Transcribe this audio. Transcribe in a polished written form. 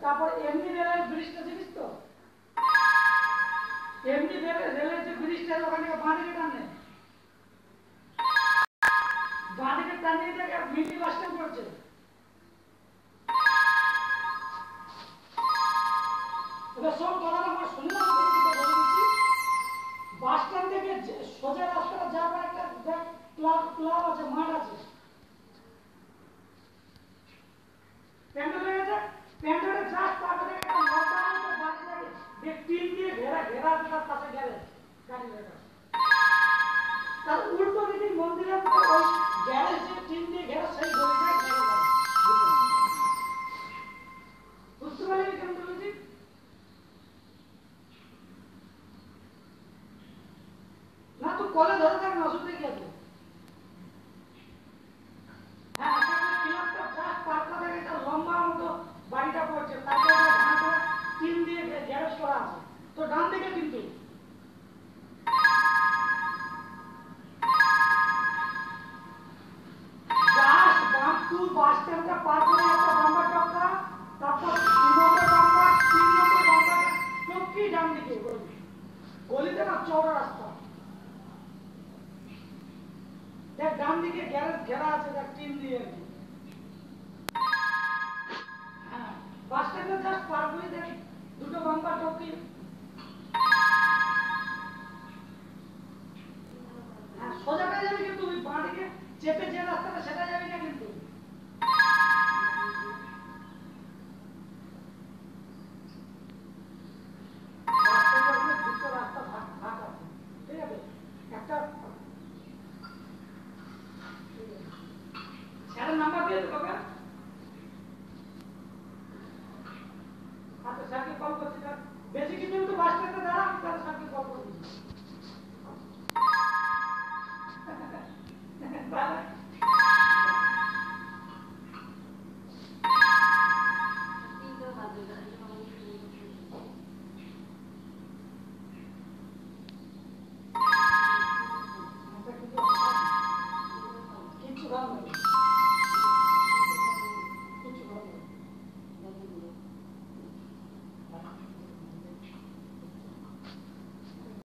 তারপর এমনি রেলের ব্রিজটা জিনিস তো এমনি রেলের যে ব্রিজটা ওখান থেকে বাঁ দিকে টানে মিনি বাস স্ট্যান্ড পড়ছে এবার সব কথাটা আমার শুনলাম বাস স্ট্যান্ড থেকে সোজা রাস্তাটা যাওয়ার একটা ক্লাব আছে মাঠ আছে প্যান্ডেলের জাস্ট তারপরে একটা লম্বা মতো বাড়ি থাকে যে টিন দিয়ে ঘেরা তার পাশে গেলে গাড়ি রাখা তার উল্টো দিকে মন্দিরের ওই গ্যারেজ যে টিন দিয়ে ঘেরা সেই গলিটায় বুঝতে পারলি কেন বলেছি না তুই কলে ধরে থাক না অসুবিধা কি আছে হ্যাঁ ক্লাবটা জাস্ট পার্কটা থেকে একটা লম্বা মতো বাড়িটা পড়ছে তারপরে টিন দিয়ে গ্যারেজ করা আছে তো ডান দিকে কিন্তু বাস স্ট্যান্ডটা পার করে একটা বাম্পার টপকা তারপর 2 নম্বর বাম্পার 3 নম্বর বাম্পার চৌকি ডান দিকে গলিতে না চওড়া রাস্তা দেখ ডান দিকে গ্যারেজ ঘেরা আছে দেখ টিন দিয়ে হ্যাঁ বাস স্ট্যান্ডে জাস্ট পার করে দেখ দুটো বাম্পার চৌকি হ্যাঁ সোজাটা যাবি কিন্তু তুই বাঁ দিকে চেপে যে রাস্তাটা সেটা যাবি না কিন্তু নাম্বার দিয়ে দেবো আচ্ছা স্যারকে কল করছি স্যার বেশি কিছু তো বাস স্ট্যান্ডে দাঁড়ান তাহলে স্যারকে কল করে দিচ্ছি কিছু